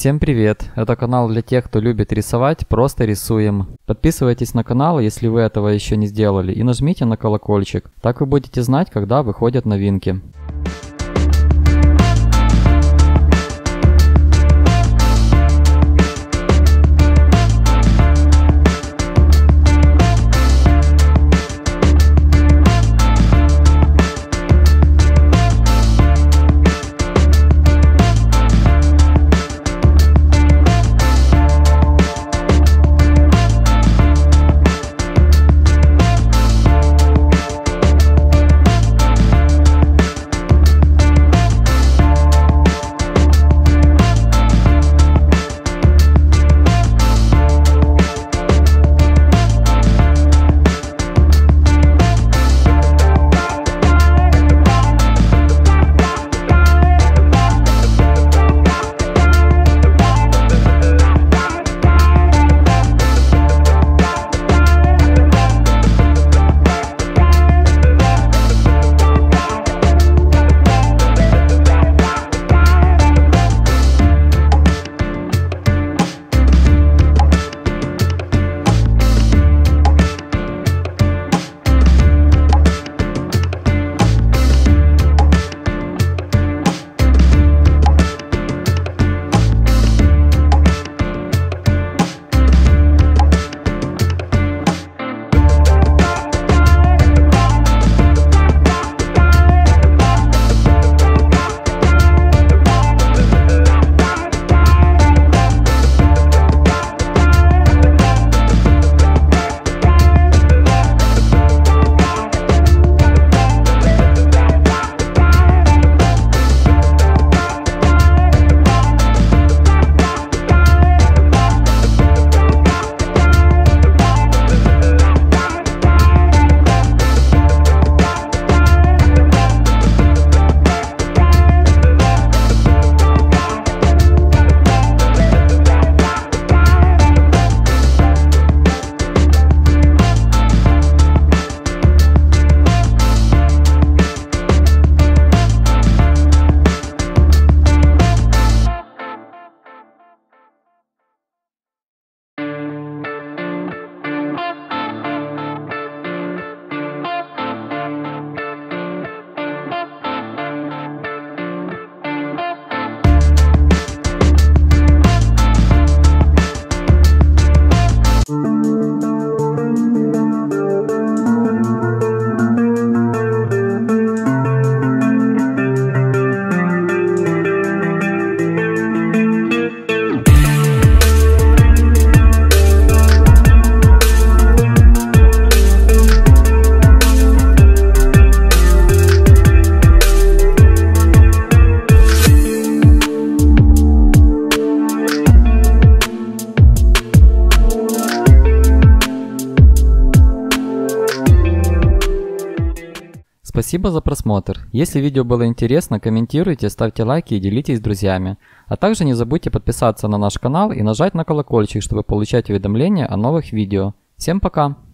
Всем привет! Это канал для тех, кто любит рисовать, просто рисуем. Подписывайтесь на канал, если вы этого еще не сделали, и нажмите на колокольчик. Так вы будете знать, когда выходят новинки. Спасибо за просмотр. Если видео было интересно, комментируйте, ставьте лайки и делитесь с друзьями. А также не забудьте подписаться на наш канал и нажать на колокольчик, чтобы получать уведомления о новых видео. Всем пока!